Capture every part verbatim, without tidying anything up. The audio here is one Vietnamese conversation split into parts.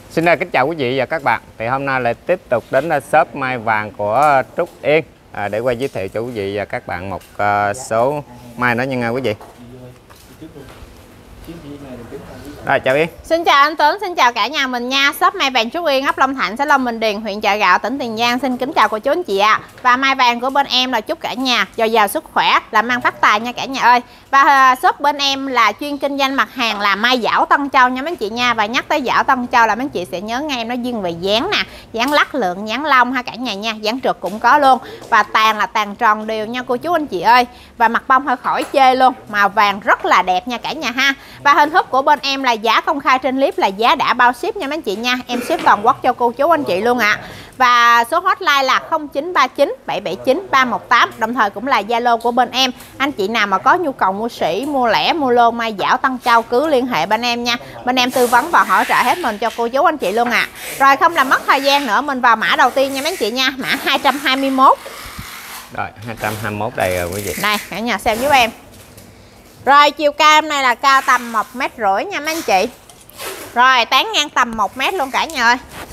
Xin kính chào quý vị và các bạn. Thì hôm nay lại tiếp tục đến shop mai vàng của Trúc Yên à, để quay giới thiệu cho quý vị và các bạn một uh, số mai nữa nha quý vị. Rồi, chào Yên. Xin chào anh Tuấn, xin chào cả nhà mình nha. Shop mai vàng Trúc Yên, ấp Long Thạnh, xã Long Bình Điền, huyện Chợ Gạo, tỉnh Tiền Giang. Xin kính chào cô chú anh chị ạ. À. Và mai vàng của bên em là chúc cả nhà dồi dào sức khỏe, làm ăn phát tài nha cả nhà ơi. Và uh, shop bên em là chuyên kinh doanh mặt hàng là mai dảo Tân Châu nha mấy anh chị nha. Và nhắc tới dảo Tân Châu là mấy anh chị sẽ nhớ ngay em nó riêng về dáng nè, dáng lắc lượng, dáng lông ha cả nhà nha, dáng trượt cũng có luôn. Và tàn là tàn tròn đều nha cô chú anh chị ơi. Và mặt bông hơi khỏi chê luôn, màu vàng rất là đẹp nha cả nhà ha. Và hình thức của bên em là giá công khai trên clip là giá đã bao ship nha mấy anh chị nha. Em ship toàn quốc cho cô chú anh chị luôn ạ. À. Và số hotline là không chín ba chín bảy bảy chín ba một tám, đồng thời cũng là Zalo của bên em. Anh chị nào mà có nhu cầu mua sỉ, mua lẻ, mua lô mai dảo Tân Châu cứ liên hệ bên em nha. Bên em tư vấn và hỗ trợ hết mình cho cô chú anh chị luôn ạ. À. Rồi không làm mất thời gian nữa, mình vào mã đầu tiên nha mấy anh chị nha, mã hai trăm hai mươi mốt. Rồi, hai trăm hai mươi mốt đây rồi quý vị. Đây, cả nhà xem giúp em. Rồi, chiều cao em này là cao tầm một mét rưỡi nha mấy anh chị. Rồi, tán ngang tầm một mét luôn cả nhà ơi.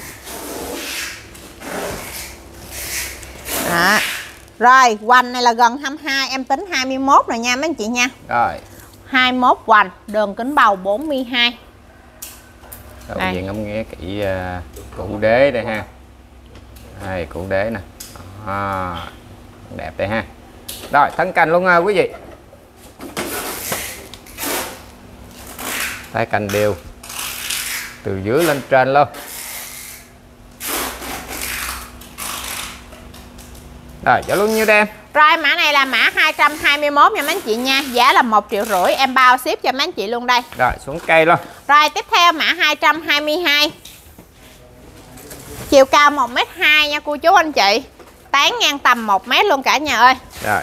Đó. Rồi, hoành này là gần hai mươi hai, em tính hai mươi mốt rồi nha mấy anh chị nha. Rồi. hai mươi mốt hoành, đường kính bầu bốn mươi hai. Đầu tiên ngắm nghe kỹ uh, cụ đế đây ha. Đây, cụ đế nè. À, đẹp đây ha. Rồi, thân cành luôn ha quý vị. Tay cành đều từ dưới lên trên luôn. Rồi, giá luôn nhiêu em? Rồi, mã này là mã hai trăm hai mươi mốt nha mấy anh chị nha. Giá là một triệu rưỡi, em bao ship cho mấy anh chị luôn đây. Rồi, xuống cây luôn. Rồi, tiếp theo mã hai trăm hai mươi hai. Chiều cao một mét hai nha cô chú anh chị. Tán ngang tầm một mét luôn cả nhà ơi. Rồi.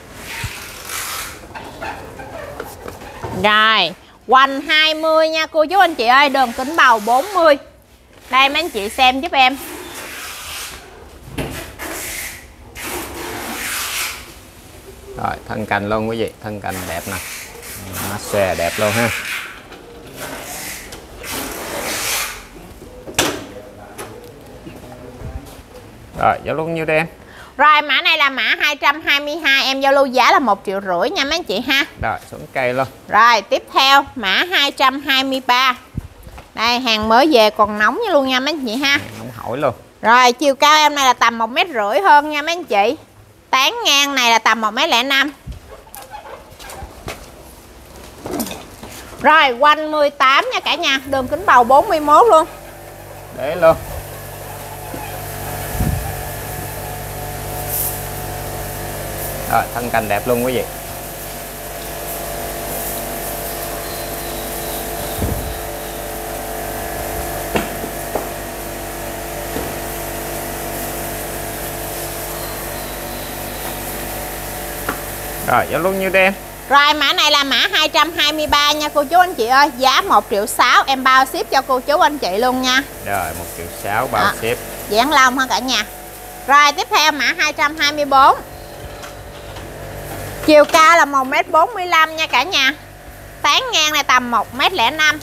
Rồi, hoành hai mươi nha cô chú anh chị ơi, đường kính bầu bốn mươi. Đây mấy anh chị xem giúp em. Rồi, thân cành luôn quý vị, thân cành đẹp nè. Nó xòe đẹp luôn ha. Rồi, giá luôn nhiêu đây em? Rồi, mã này là mã hai trăm hai mươi hai, em giao lưu giá là một triệu rưỡi nha mấy anh chị ha. Rồi, xuống cây luôn. Rồi, tiếp theo mã hai trăm hai mươi ba. Đây, hàng mới về còn nóng như luôn nha mấy anh chị ha. Nóng hổi luôn. Rồi, chiều cao em này là tầm một mét rưỡi hơn nha mấy anh chị. Tán ngang này là tầm một mét lẻ năm. Rồi, quanh mười tám nha cả nhà, đường kính bầu bốn mươi mốt luôn. Để luôn. Rồi, thân cành đẹp luôn quý vị. Rồi, giá luôn nhiêu đây em? Rồi, mã này là mã hai trăm hai mươi ba nha cô chú anh chị ơi. Giá một triệu sáu, em bao ship cho cô chú anh chị luôn nha. Rồi, một triệu sáu bao à, ship. Dán lông ha cả nhà. Rồi, tiếp theo mã hai trăm hai mươi bốn. Chiều cao là một mét bốn mươi lăm nha cả nhà. Tán ngang này tầm một mét lẻ năm.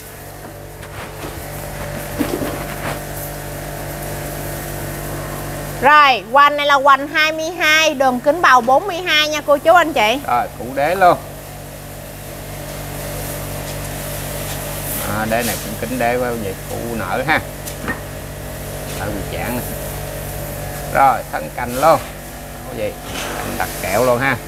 Rồi, hoành này là hoành hai mươi hai, đường kính bầu bốn mươi hai nha cô chú anh chị. Rồi, cụ đế luôn. À, đế này cũng kính đế quá vậy, cụ nở ha. Ở bị chản này. Rồi, thân cành luôn. Có gì? Cành đặt kẹo luôn ha.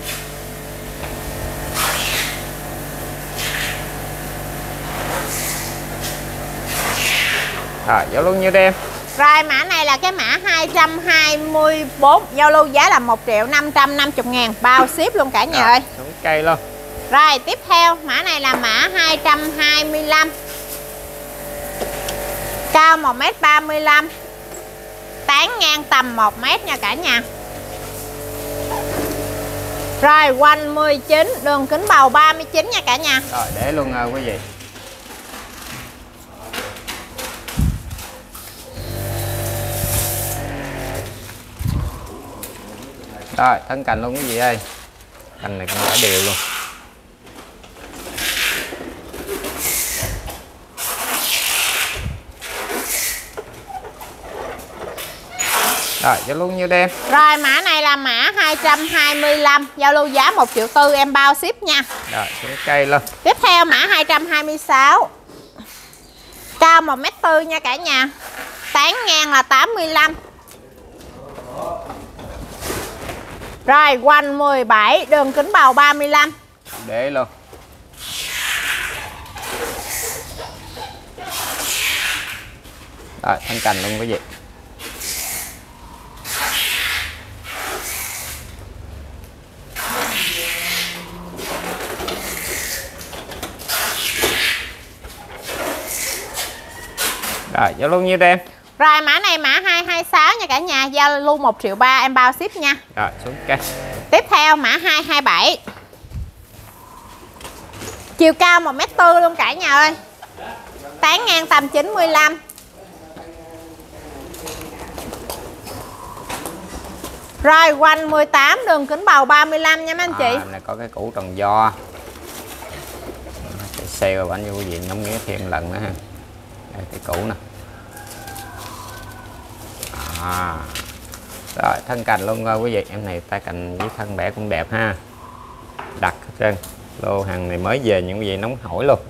Rồi, giao luôn nhiêu đây em? Rồi, mã này là cái mã hai trăm hai mươi bốn, giao lưu giá là một triệu năm trăm năm mươi ngàn, bao ship luôn cả nhà rồi, ơi. xuống cây luôn. Rồi, tiếp theo mã này là mã hai trăm hai mươi lăm. Cao một mét ba mươi lăm. Tán ngang tầm một mét nha cả nhà. Rồi, quanh mười chín, đường kính bầu ba mươi chín nha cả nhà. Rồi, để luôn à, quý vị. Rồi, thân cành luôn quý vị ơi. Cành này cũng đã đều luôn. Rồi giao lưu nhiêu đêm. Rồi mã này là mã hai trăm hai mươi lăm, giao lưu giá một triệu tư, em bao ship nha. Rồi xuống cây luôn. Tiếp theo mã hai trăm hai mươi sáu, cao một mét tư nha cả nhà, tán ngang là tám mươi lăm. Rồi quanh mười bảy, đường kính bầu ba mươi lăm. Để luôn. Rồi thân cành luôn quý vị. Rồi giao lưu nhiêu em. Rồi mã này mã hai hai sáu nha cả nhà, giao lưu một triệu ba, em bao ship nha. Rồi xuống cây. Tiếp theo mã hai hai bảy, chiều cao một mét tư luôn cả nhà ơi, tán ngang tầm chín mươi lăm. Rồi quanh mười tám, đường kính bầu ba mươi lăm nha mấy anh chị. À, này có cái củ tròn do. Cái xe vào bánh cho quý vị ngắm nghía thêm lần nữa ha. Đây cái củ nè. À. Rồi thân cành luôn rồi quý vị, em này tay cành với thân bẻ cũng đẹp ha. Đặt hết trơn. Lô hàng này mới về những quý vị nóng hổi luôn.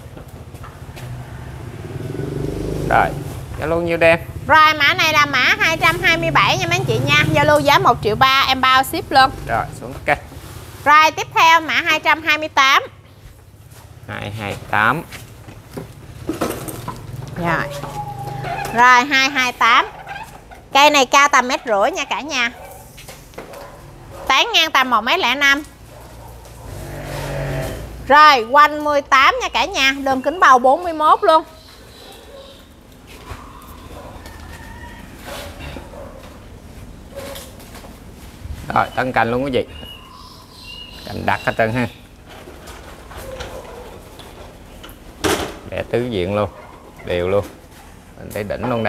Rồi giao lưu nhiêu đêm. Rồi mã này là mã hai trăm hai mươi bảy nha mấy anh chị nha, giao lưu giá một triệu ba, em bao ship luôn. Rồi xuống cây. Rồi tiếp theo mã hai trăm hai mươi tám. hai hai tám. Rồi. Rồi hai hai tám. Cây này cao tầm mét rưỡi nha cả nhà, tán ngang tầm một mét lẻ năm. Rồi quanh mười tám nha cả nhà, đường kính bầu bốn mươi mốt luôn. Rồi thân cành luôn quý vị, cành đặt hết trơn ha, để tứ diện luôn, đều luôn, mình thấy đỉnh luôn đây.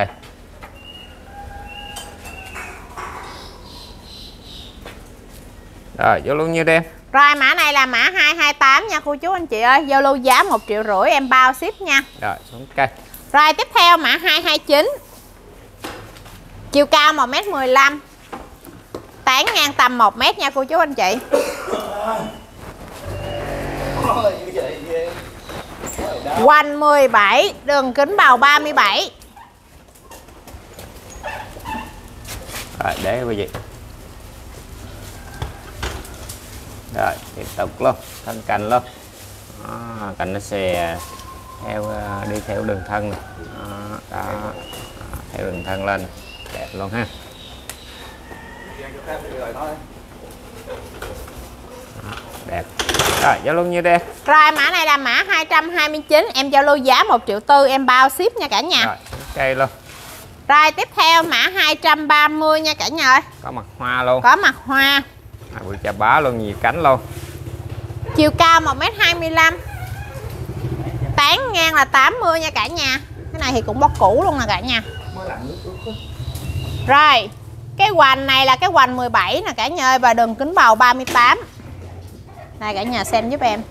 Rồi giao lưu nhiêu đêm. Rồi mã này là mã hai hai tám nha cô chú anh chị ơi, giao lưu giá một triệu rưỡi, em bao ship nha. Rồi xuống cây. Rồi tiếp theo mã hai hai chín, chiều cao một mét mười lăm, tán ngang tầm một mét nha cô chú anh chị. Quanh mười bảy, đường kính bầu ba mươi bảy. Rồi để quý vị. Rồi tiếp tục luôn, thân cành luôn. Đó, cành nó xè theo đi theo đường thân này. Đó, đó, theo đường thân lên đẹp luôn ha. Đó, đẹp. Rồi giao lưu nhiêu đây. Rồi mã này là mã hai trăm hai mươi chín, em giao lưu giá một triệu tư, em bao ship nha cả nhà. Rồi cây luôn. Rồi tiếp theo mã hai trăm ba mươi nha cả nhà ơi. Có mặt hoa luôn. Có mặt hoa. À, bụi chà bá luôn, nhiều cánh luôn. Chiều cao một mét hai mươi lăm, tán ngang là tám mươi nha cả nhà. Cái này thì cũng bó cũ luôn nè cả nhà. Rồi cái hoành này là cái hoành mười bảy nè cả nhà ơi, và đường kính bầu ba mươi tám. Đây cả nhà xem giúp em.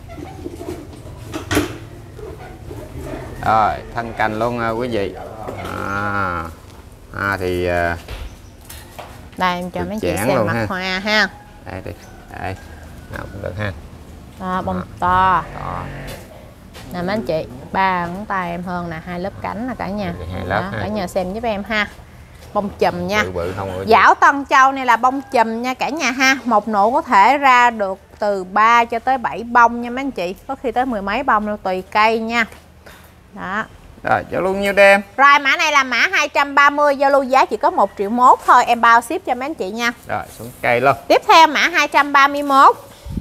Rồi thân cành luôn quý vị. À, à thì đây em cho mấy chị xem mặt ha. Hoa ha. Đây đi, đây nào cũng được ha. Đó, bông to. To. Nè mấy anh chị, ba ngón tay em hơn nè, hai lớp cánh nè cả nhà. Hai lớp đó, ha. cả nhà xem giúp em ha. Bông chùm nha. Bự bự không Giảo Tân Châu này là bông chùm nha cả nhà ha. Một nụ có thể ra được từ ba cho tới bảy bông nha mấy anh chị, có khi tới mười mấy bông luôn, tùy cây nha. Đó. Rồi giao lưu nhiêu đêm. Rồi mã này là mã hai trăm ba mươi, giao lưu giá chỉ có một triệu mốt thôi, em bao ship cho mấy anh chị nha. Rồi xuống cây luôn. Tiếp theo mã hai trăm ba mươi mốt,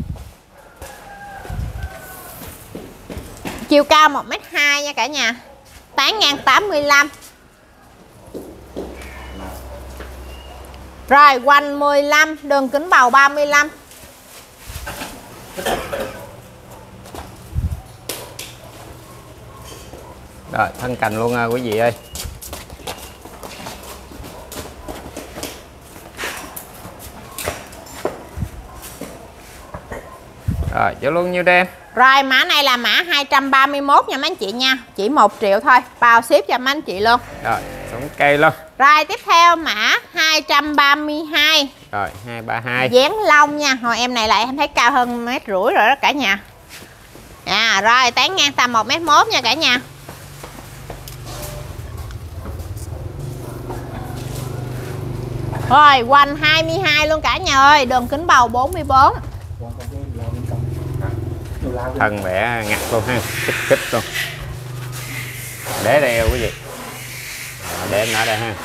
chiều cao một mét hai nha cả nhà, tán ngang tám mươi lăm. Rồi quanh mười lăm, đường kính bầu ba mươi lăm. Rồi thân cành luôn à, quý vị ơi. Rồi giao lưu nhiêu đêm. Rồi mã này là mã hai trăm ba mươi mốt nha mấy anh chị nha, chỉ một triệu thôi, bao ship cho mấy anh chị luôn. Rồi xuống cây luôn. Rồi tiếp theo mã hai trăm ba mươi hai. Rồi hai ba hai. Dán lông nha. Hồi em này lại em thấy cao hơn mét rưỡi rồi đó cả nhà. À, rồi tán ngang tầm một mét mốt nha cả nhà. Rồi quanh hai mươi hai luôn cả nhà ơi, đường kính bầu bốn mươi bốn. Thân vẽ ngặt luôn ha, kích kích luôn. Để đây quý vị. Để em ở đây ha.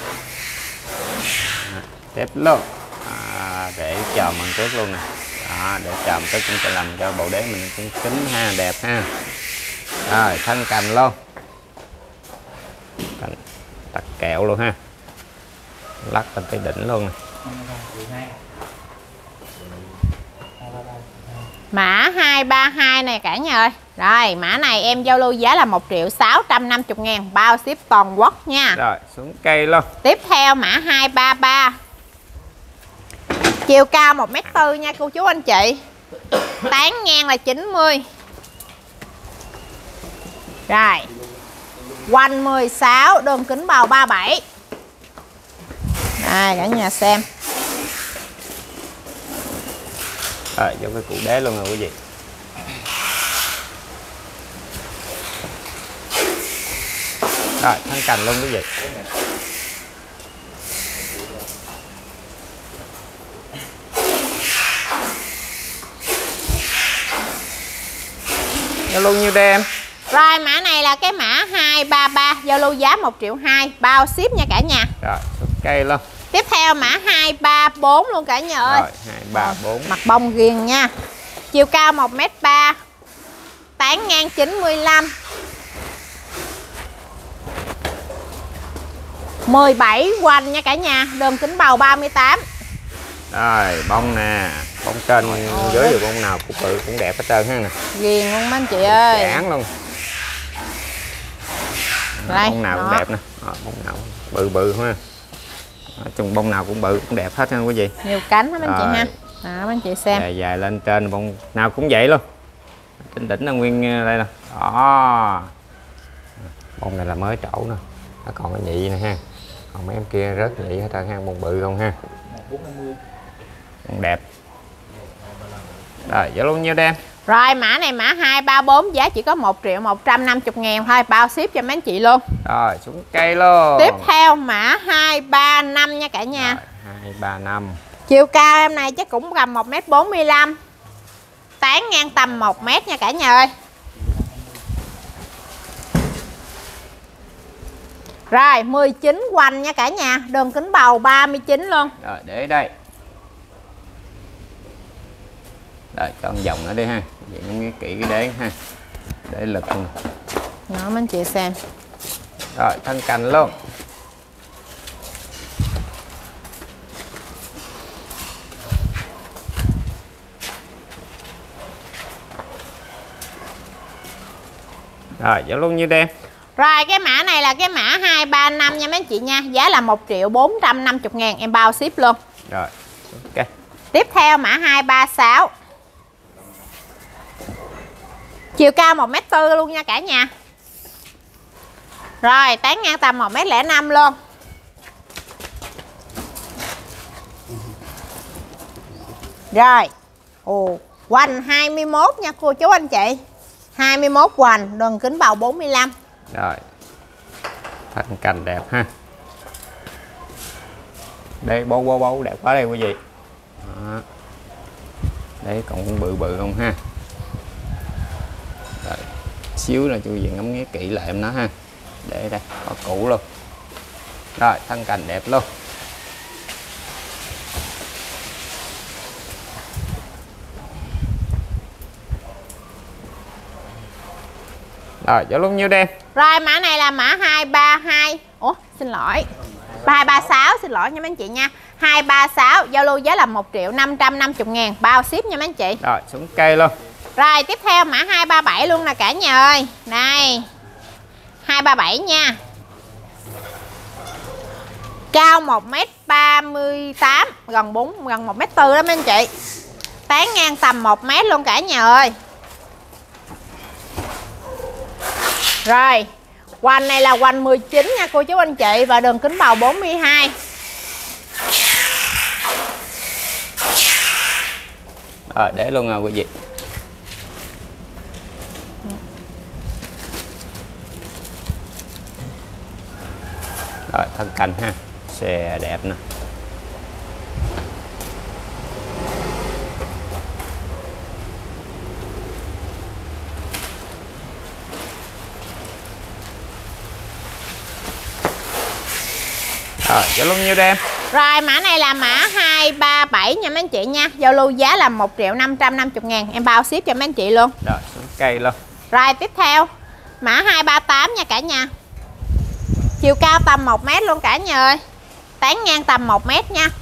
Tiếp luôn. À, để chòm bằng trước luôn nè. Đó, để chòm tới cũng sẽ làm cho bộ đế mình cũng kính ha, đẹp ha. Rồi thân cành luôn. Cành tắc kẹo luôn ha. Lắc lên tới đỉnh luôn nè. Mã hai ba hai này cả nhà ơi. Rồi mã này em giao lưu giá là một triệu sáu trăm năm mươi ngàn, bao ship toàn quốc nha. Rồi xuống cây luôn. Tiếp theo mã hai ba ba. Chiều cao một mét tư nha cô chú anh chị. Tán ngang là chín mươi. Rồi quanh mười sáu, đường kính bầu ba mươi bảy. Đây cả nhà xem. Rồi vô cái cụ đế luôn rồi quý vị. Rồi thân cành luôn quý vị. Giao lưu nhiêu đây em? Rồi mã này là cái mã hai ba ba, giao lưu giá một triệu hai, bao ship nha cả nhà. Rồi xuống cây luôn. Tiếp theo mã hai ba bốn luôn cả nhà ơi. Rồi hai ba bốn. Mặt bông ghiền nha. Chiều cao một mét ba. Tán ngang chín mươi lăm. mười bảy quanh nha cả nhà, đường kính bầu ba mươi tám. Rồi bông nè, bông trên dưới rồi bông nào cũng bự cũng đẹp hết trơn ha nè. Ghiền luôn mấy anh chị ơi. Chán luôn. Đây, bông nào đó. cũng đẹp nè. Đó, bông nào bự bự ha. Chung bông nào cũng bự cũng đẹp hết ha quý vị. Nhiều cánh hết mấy anh chị ha. Đó mấy anh chị xem. Dài dài lên trên bông nào cũng vậy luôn. Trên đỉnh là nguyên đây nè. Đó. Bông này là mới trổ nè. Nó còn cái nhị nè ha. Còn mấy em kia rớt nhị hết trơn ha, bông bự không ha. Bông đẹp. Rồi, giá luôn nhiêu đem? Rồi mã này mã hai ba bốn, giá chỉ có một triệu một trăm năm mươi ngàn thôi, bao ship cho mấy anh chị luôn. Rồi xuống cây luôn. Tiếp theo mã hai ba năm nha cả nhà. hai ba năm. Chiều cao em này chắc cũng gần một mét bốn mươi lăm. Tán ngang tầm một mét nha cả nhà ơi. Rồi mười chín quanh nha cả nhà, đường kính bầu ba mươi chín luôn. Rồi để đây. Rồi cho vòng nữa đi ha. Vậy nó nghe kỹ cái đế ha. Để lực luôn. Đó mấy anh chị xem. Rồi thân cành luôn. Rồi giá luôn như đen. Rồi cái mã này là cái mã hai ba năm nha mấy anh chị nha, giá là một triệu bốn trăm năm mươi ngàn, em bao ship luôn. Rồi ok. Tiếp theo mã hai ba sáu. Chiều cao một mét tư luôn nha cả nhà. Rồi tán ngang tầm một mét lẻ năm luôn. Rồi. Ồ, hoành hai mươi mốt nha cô chú anh chị. hai mươi mốt hoành, đường kính bầu bốn mươi lăm. Rồi. Thân cành đẹp ha. Đây bố bố bố đẹp quá đây quý vị. Đó. Đấy còn bự bự không ha. Rồi. Xíu là chú gì ngắm nghía kỹ lại em nó ha. Để đây có cũ luôn. Rồi thân cành đẹp luôn. Rồi giá luôn nhiêu đen. Rồi mã này là mã hai ba hai. Ủa xin lỗi, hai ba sáu, xin lỗi nha mấy anh chị nha. Hai ba sáu, giao lưu giá là một triệu năm trăm năm mươi ngàn, bao ship nha mấy anh chị. Rồi xuống cây luôn. Rồi tiếp theo mã hai ba bảy luôn nè cả nhà ơi. Này hai ba bảy nha. Cao một mét ba mươi tám, gần bốn gần một mét tư đó mấy anh chị. Tán ngang tầm một mét luôn cả nhà ơi. Rồi Hoành này là hoành mười chín nha cô chú anh chị, và đường kính bầu bốn mươi hai. Rồi để luôn rồi quý vị. Rồi thân cành ha, xe đẹp nè. Rồi giá luôn nhiêu đây em? Rồi mã này là mã hai ba bảy nha mấy anh chị nha. Giao lưu giá là một triệu năm trăm năm mươi ngàn, em bao ship cho mấy anh chị luôn. Rồi xuống cây luôn. Rồi tiếp theo mã hai ba tám nha cả nhà. Chiều cao tầm một mét luôn cả nhà ơi. Tán ngang tầm một mét nha.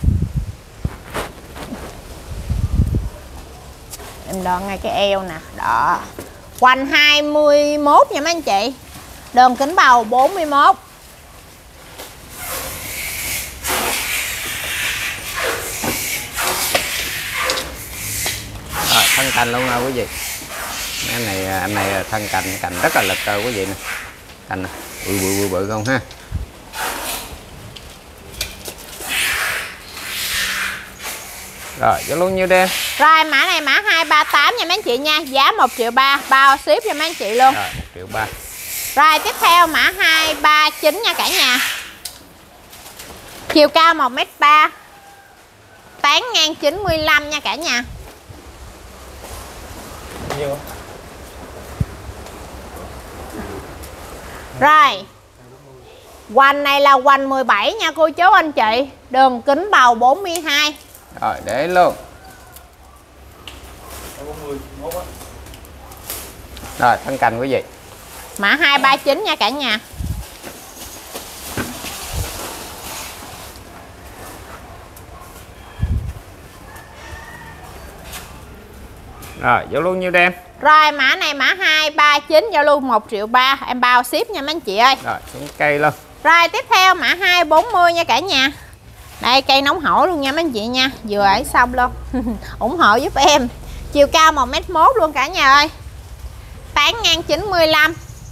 Em đo ngay cái eo nè. Đó. Hoành hai mươi mốt nha mấy anh chị. Đường kính bầu bốn mươi mốt. Rồi thân cành luôn nha quý vị. Cái này anh này thân cành cành rất là lực rồi quý vị nè. Cành nè, bự bự bự bự không ha. Rồi giá luôn nhiêu đây? Rồi mã này mã hai ba tám nha mấy anh chị nha, giá một triệu ba, bao ship cho mấy anh chị luôn. Rồi một triệu ba. Rồi tiếp theo mã hai ba chín nha cả nhà. Chiều cao một mét ba. Tán ngang chín mươi lăm nha cả nhà. Nhiêu? Rồi. Hoành này là hoành mười bảy nha cô chú anh chị. Đường kính bầu bốn mươi hai. Rồi để luôn. Rồi thân cành quý vị. Mã hai ba chín nha cả nhà. Rồi giao luôn nhiêu đây em? Rồi mã này mã hai ba chín, giao lưu một triệu ba, em bao ship nha mấy anh chị ơi. Rồi xuống cây luôn. Rồi tiếp theo mã hai bốn mươi nha cả nhà. Đây cây nóng hổi luôn nha mấy anh chị nha, vừa ấy xong luôn. ủng hộ giúp em. Chiều cao một mét một luôn cả nhà ơi. Tán ngang chín mươi lăm.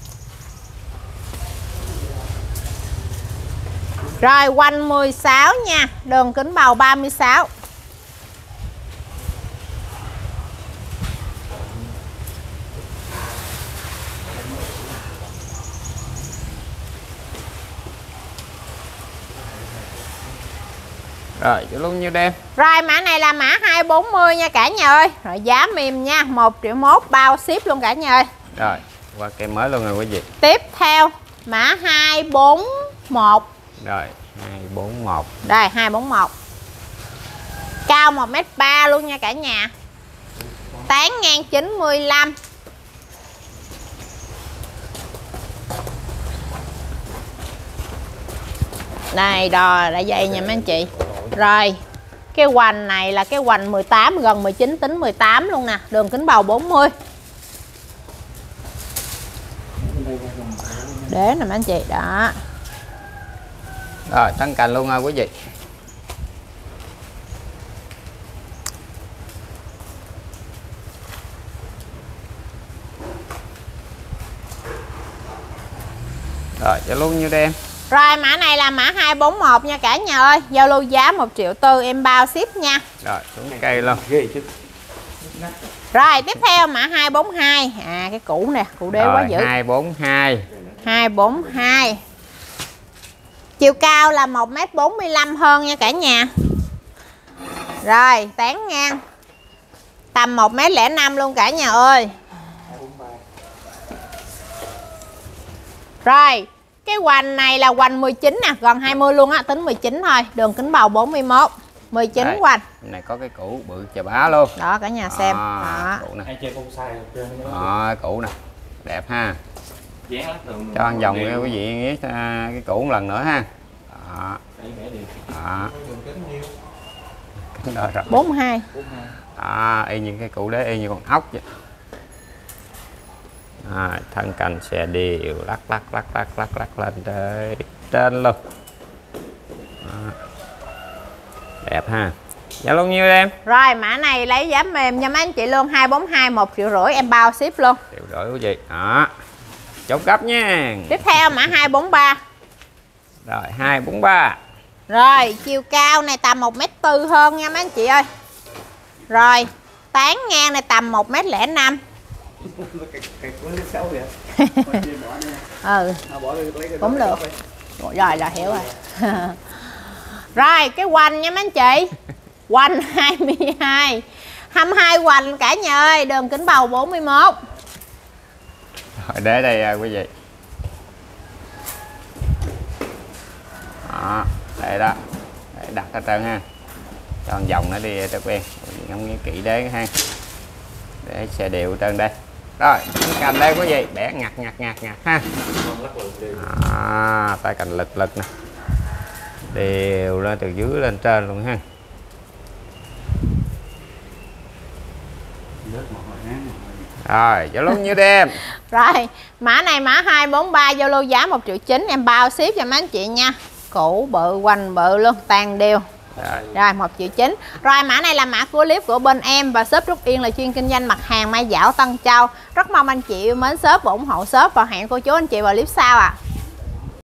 Rồi hoành mười sáu nha, đường kính bầu ba mươi sáu. Rồi giá luôn nhiêu đây em? Rồi mã này là mã hai bốn mươi nha cả nhà ơi. Rồi giá mềm nha, một triệu một, bao ship luôn cả nhà ơi. Rồi qua cây mới luôn rồi quý vị. Tiếp theo mã hai bốn một. Rồi hai bốn một. Đây hai bốn một. Cao một mét ba luôn nha cả nhà. Tán ngang chín mươi lăm. Đây đo lại dây nha mấy anh chị. Rồi cái hoành này là cái hoành mười tám, gần mười chín, tính mười tám luôn nè. Đường kính bầu bốn mươi. Để nè mấy anh chị. Đó. Rồi thân cành luôn nha quý vị. Rồi giá luôn nhiêu đây em? Rồi mã này là mã hai bốn một nha cả nhà ơi. Giao lưu giá một triệu tư, em bao ship nha. Rồi xuống cây luôn. Rồi tiếp theo mã hai bốn hai. À cái cũ nè, cũ đế quá dữ. hai bốn hai. hai bốn hai. Chiều cao là một mét bốn mươi lăm hơn nha cả nhà. Rồi tán ngang tầm một mét lẻ năm luôn cả nhà ơi. Rồi cái hoành này là hoành mười chín nè, gần hai mươi luôn á, tính mười chín thôi. Đường kính bầu bốn mươi mốt. mười chín Đây, hoành. này có cái củ bự chà bá luôn. Đó cả nhà xem. À, Đó. củ nè. Đó, củ nè. Đẹp ha. Cho ăn vòng nha quý vị nghĩ cái củ một lần nữa ha. Đó. Đó. Đó rồi. bốn mươi hai. À, y như cái củ đấy, y như con ốc vậy. À, thân cành xe đều lắc lắc lắc lắc lắc lắc lên tới trên luôn. À, đẹp ha. Giá luôn nhiêu em? Rồi mã này lấy giá mềm nha mấy anh chị luôn, hai bốn hai, một triệu rưỡi, em bao ship luôn. Triệu rưỡi quý vị. Đó. chốt gấp nha. Tiếp theo mã hai bốn ba. Rồi hai bốn ba. Rồi chiều cao này tầm một mét tư hơn nha mấy anh chị ơi. Rồi tán ngang này tầm một mét lẻ năm. Ừ cũng được. Rồi là hiểu rồi. Rồi cái hoành nha mấy anh chị. Hoành hai mươi hai. hai mươi hai hoành cả nhà ơi. Đường kính bầu bốn mươi mốt. Rồi để đây à, quý vị. Đó, đây đó. Để đặt hết trơn ha. Cho một vòng nó đi cho quen. Ngắm nghĩ kỹ đấy ha. Để xe đều hết trơn đây. Rồi, cành đây quý vị, bẻ ngặt ngặt ngặt ngặt ha. À, tay cành lực lực nè. Đều lên từ dưới lên trên luôn ha. Rồi, giao luôn như đêm. Rồi, mã này mã hai bốn ba, Zalo giá một triệu chín, em bao ship cho mấy anh chị nha. Cũ bự, hoành bự luôn, tàn đều. Rồi. Rồi một triệu chín. Rồi mã này là mã của clip của bên em và shop Trúc Yên là chuyên kinh doanh mặt hàng mai dảo Tân Châu. Rất mong anh chị yêu mến shop và ủng hộ shop và hẹn cô chú anh chị vào clip sau ạ. À.